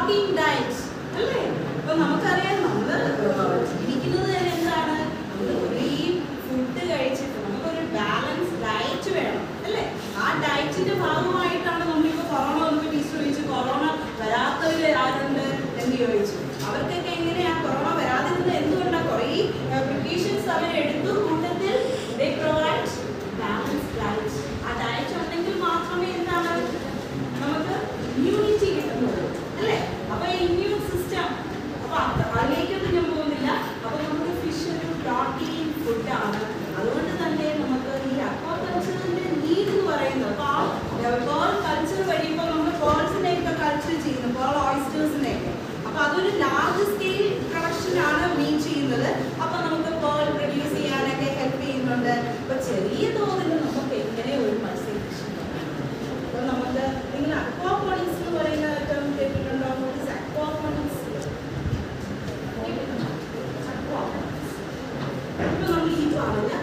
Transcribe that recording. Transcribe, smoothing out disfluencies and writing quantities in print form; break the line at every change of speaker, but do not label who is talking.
Protein diet അല്ലേ? അപ്പൊ നമുക്കറിയാം നമ്മൾ ജീവിക്കുന്നത് തന്നെ എന്താണ്, നമ്മൾ ഒരേ ഫുഡ് കഴിച്ചിട്ട് നമുക്കൊരു ബാലൻസ് ഡയറ്റ് വേണം അല്ലേ? ആ ഡയറ്റിന്റെ ഭാഗമായിട്ടാണ് നമ്മളിപ്പോൾ കൊറോണ വന്നപ്പോൾ ടീച്ചർ ചോദിച്ചു കൊറോണ വരാത്തവർ ആരുണ്ട് എന്ന് ചോദിച്ചു. അവർക്കൊക്കെ എങ്ങനെയാ കൊറോണ വരാതിരുന്നത്? എന്തുകൊണ്ടാണ്? കുറേ പ്രിക്കോഷൻസ് അവർ എടുത്തു. കൂട്ടത്തിൽ they provide balanced diet. ആ ഡയറ്റ് ഉണ്ടെങ്കിൽ മാത്രമേ എന്താണ് നമുക്ക് ഇമ്മ്യൂണിറ്റി കിട്ടുന്നുള്ളൂ അല്ലേ? അപ്പൊ ഇമ്മ്യൂൺ സിസ്റ്റം, അപ്പൊ അതിലേക്കൊന്നും ഞാൻ പോകുന്നില്ല. അപ്പൊ നമുക്ക് ഫിഷ് ഒരു പ്രോട്ടീൻ ഫുഡാണ്. അതുകൊണ്ട് തന്നെ നമുക്ക് ഈ അക്വാകൾച്ചറിന്റെ നീഡ് എന്ന് പറയുന്നത്, അപ്പൊ ആ പേൾ കൾച്ചർ വഴി ഇപ്പൊ നമ്മൾ പേൾസിനെയൊക്കെ കൾച്ചർ ചെയ്യുന്നു, പേൾ ഓയിസ്റ്റേഴ്സിനെയൊക്കെ. അപ്പൊ അതൊരു ലാർജ് സ്കെയിൽ പ്രൊഡക്ഷനാണ് മീൻ ചെയ്യുന്നത്. അപ്പൊ നമുക്ക് പേൾ പ്രൊഡ്യൂസ് ചെയ്യാനൊക്കെ ഹെൽപ്പ് ചെയ്യുന്നുണ്ട്. അപ്പൊ ചെറിയ തോതിൽ നമുക്ക് എങ്ങനെ ഒരു മത്സ്യകൃഷി അപ്പൊ നമുക്ക് നിങ്ങൾ അക്വാപോണിക്സ് എന്ന് പറയുന്ന ടേം കേട്ടിട്ടുണ്ടോ? അക്വാപോണിക്സ് ഇപ്പൊ നമ്മൾ ഈ പറഞ്ഞ